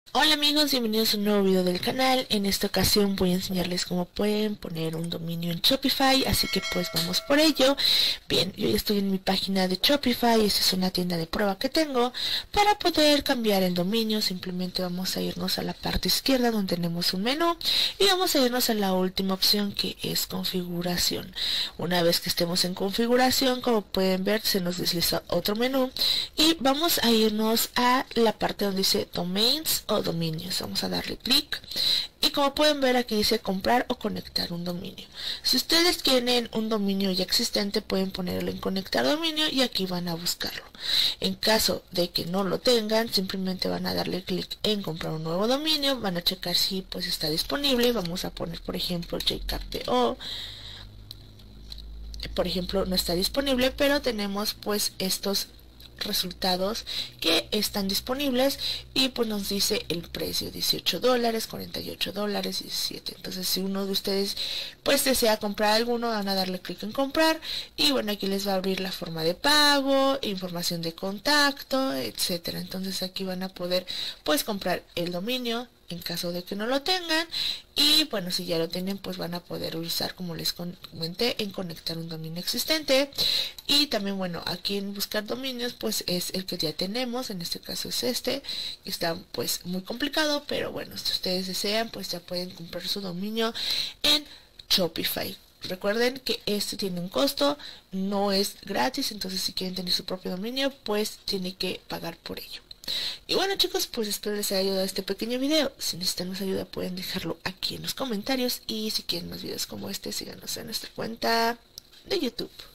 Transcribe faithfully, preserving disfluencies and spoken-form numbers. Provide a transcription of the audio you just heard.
Hola amigos, bienvenidos a un nuevo video del canal. En esta ocasión voy a enseñarles cómo pueden poner un dominio en Shopify, así que pues vamos por ello. Bien, yo ya estoy en mi página de Shopify, esta es una tienda de prueba que tengo. Para poder cambiar el dominio, simplemente vamos a irnos a la parte izquierda donde tenemos un menú y vamos a irnos a la última opción, que es configuración. Una vez que estemos en configuración, como pueden ver, se nos desliza otro menú y vamos a irnos a la parte donde dice domains o dominios. Vamos a darle clic y como pueden ver aquí dice comprar o conectar un dominio. Si ustedes tienen un dominio ya existente, pueden ponerlo en conectar dominio y aquí van a buscarlo. En caso de que no lo tengan, simplemente van a darle clic en comprar un nuevo dominio, van a checar si pues está disponible. Vamos a poner por ejemplo jcapto. Por ejemplo, no está disponible, pero tenemos pues estos resultados que están disponibles y pues nos dice el precio: dieciocho dólares, cuarenta y ocho dólares, diecisiete. Entonces si uno de ustedes pues desea comprar alguno, van a darle clic en comprar y bueno, aquí les va a abrir la forma de pago, información de contacto, etcétera. Entonces aquí van a poder pues comprar el dominio en caso de que no lo tengan, y bueno, si ya lo tienen pues van a poder usar, como les comenté, en conectar un dominio existente. Y también bueno, aquí en buscar dominios pues es el que ya tenemos, en este caso es este, que está pues muy complicado, pero bueno, si ustedes desean pues ya pueden comprar su dominio en Shopify. Recuerden que este tiene un costo, no es gratis, entonces si quieren tener su propio dominio pues tienen que pagar por ello. Y bueno chicos, pues espero les haya ayudado este pequeño video. Si necesitan más ayuda pueden dejarlo aquí en los comentarios, y si quieren más videos como este, síganos en nuestra cuenta de YouTube.